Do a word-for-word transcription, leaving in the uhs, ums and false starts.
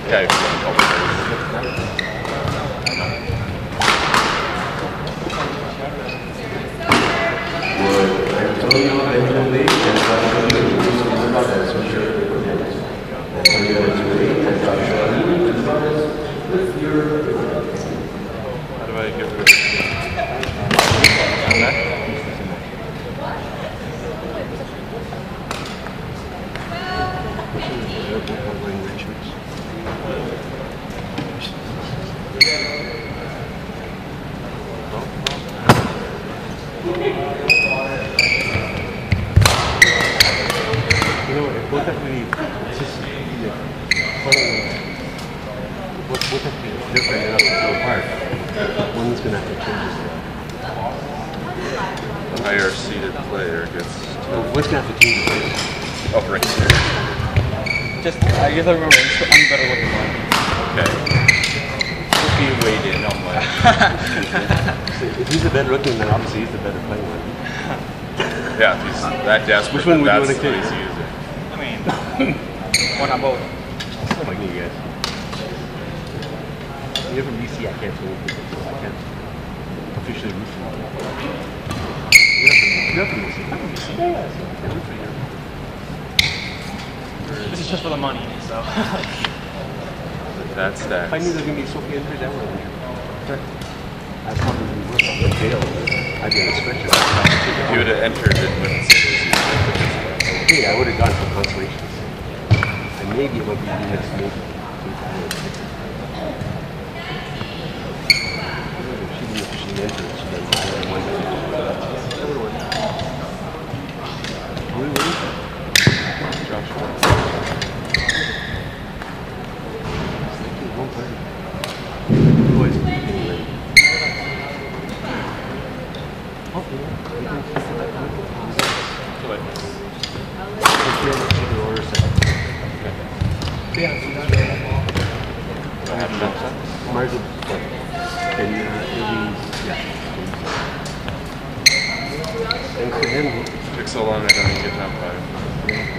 Yeah, you've got a couple of How do I get rid of it? On that? You know, it both have to be just what both have to be different enough to go apart. One's gonna have to change this. The higher seated player gets Well, one's gonna have to change this. oh right there. Just, I guess I remember, I'm the better looking one. Okay. We'll be weighed in on my If he's the better looking, then obviously he's the better playing one. yeah, if he's that desperate. Which one would you that's want to the take? easy user. I mean, why not both? Oh my god, you guys. You're from B C, I can't swing with people, so I can't officially root for you. You're from B C. I'm from B C. Yeah, so I can't root for you. This is just for the money, so. That stacks. If I knew there was going to be Sophie entries, that would have been I'd probably be worse off in jail. I'd be on a stretcher. If you would have entered it with Yeah, I would have gone for consolations. And maybe it would be next maybe. She didn't if she entered, she didn't have one. That would have worked. Who are we waiting for? Joshua. One thirty. Boys, anyway. Oh, yeah. Might as well play. And uh, it'll be, yeah. And for him, Took so long I don't even get top five.